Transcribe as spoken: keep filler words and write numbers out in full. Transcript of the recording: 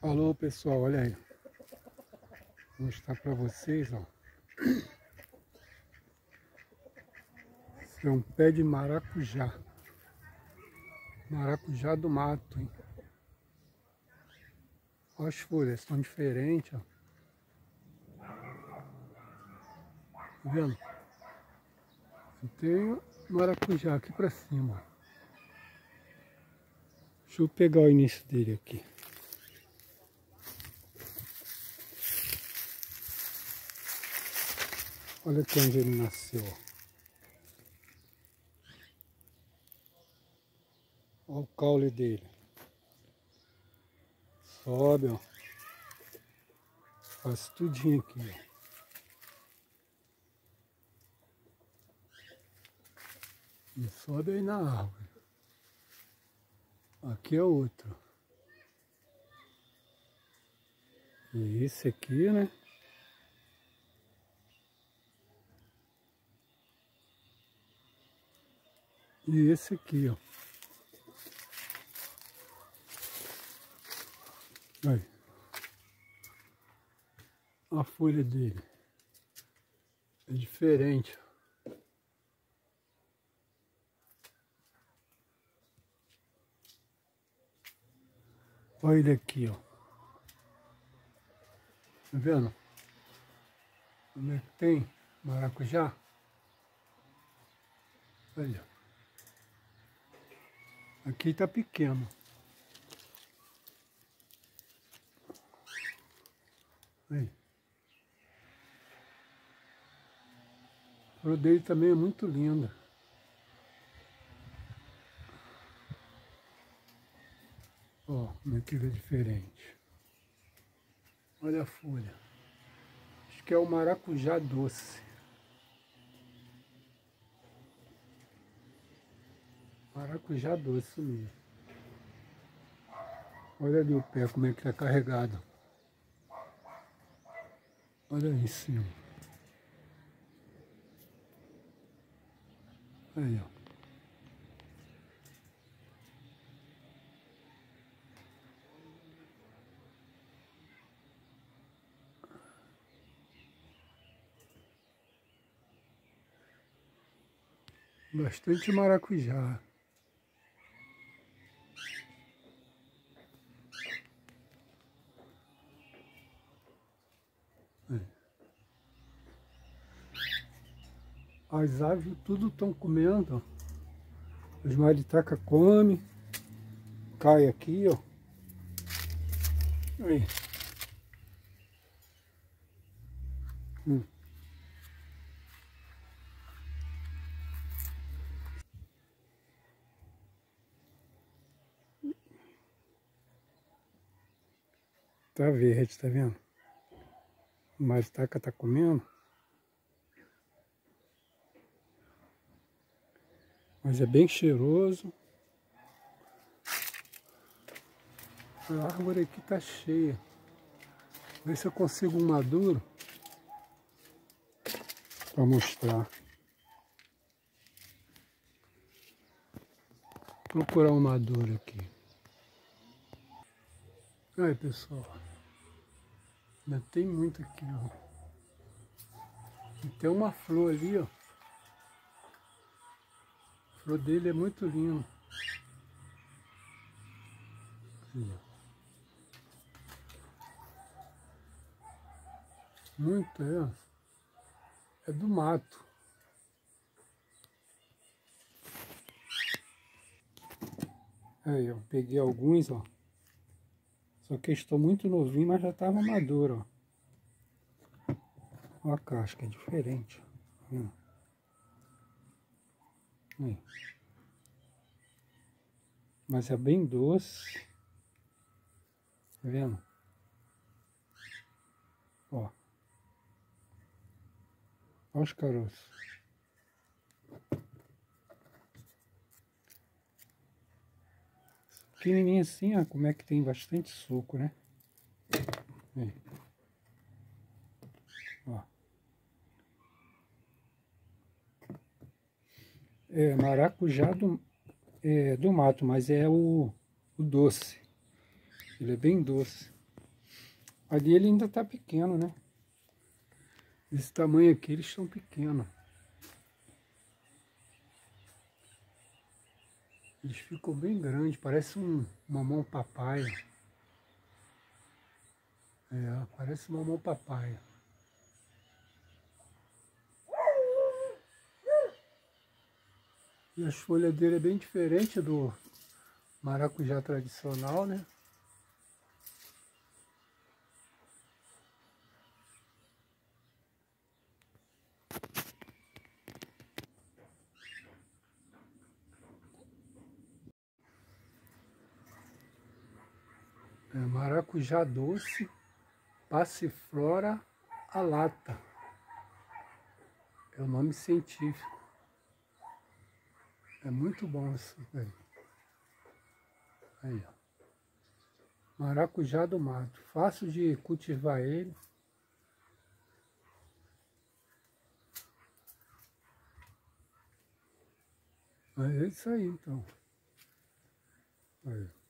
Alô pessoal, olha aí. Vou mostrar para vocês, ó. Esse é um pé de maracujá. Maracujá do mato, hein? Olha as folhas, são diferentes, ó. Tá vendo? Eu tenho maracujá aqui para cima. Deixa eu pegar o início dele aqui. Olha aqui onde ele nasceu, ó. Olha o caule dele. Sobe, ó. Faz tudinho aqui, ó. E sobe aí na árvore. Aqui é outro. E esse aqui, né? E esse aqui, ó. Aí. A folha dele. É diferente. Olha ele aqui, ó. Tá vendo? Como é que tem maracujá? Olha. Aqui tá pequeno. Aí. A flor dele também é muito linda. Ó, como é que ele é diferente. Olha a folha. Acho que é o maracujá doce. Maracujá doce mesmo. Olha ali o pé, como é que tá carregado. Olha aí em cima. Aí, ó. Bastante maracujá. Aí. As aves tudo estão comendo. Os maritacas comem. Cai aqui, ó. Aí. Hum. Tá verde, tá vendo? O maritaca tá comendo. Mas é bem cheiroso. A árvore aqui tá cheia. Vê se eu consigo um maduro para mostrar. Vou procurar um maduro aqui. Aí, pessoal. Ainda tem muito aqui, ó. E tem uma flor ali, ó. A flor dele é muito linda. Aqui, ó. Muito, é. É do mato. Aí, ó. Peguei alguns, ó. Só que estou muito novinho, mas já estava maduro, ó. Olha a casca, é diferente. Hum. Aí. Mas é bem doce. Tá vendo? Ó. Olha os caroços. Pequenininho assim, ó, como é que tem bastante suco, né? Aí. Ó. É maracujá do, é, do mato, mas é o, o doce. Ele é bem doce. Ali ele ainda tá pequeno, né? Desse tamanho aqui eles estão pequenos. Eles ficam bem grandes, parece um mamão papaya. É, parece um mamão papaya. E as folhas dele é bem diferente do maracujá tradicional, né? É maracujá doce, passiflora alata. É o nome científico. É muito bom isso aí. Aí, ó. Maracujá do mato. Fácil de cultivar ele. Mas é isso aí, então. Aí.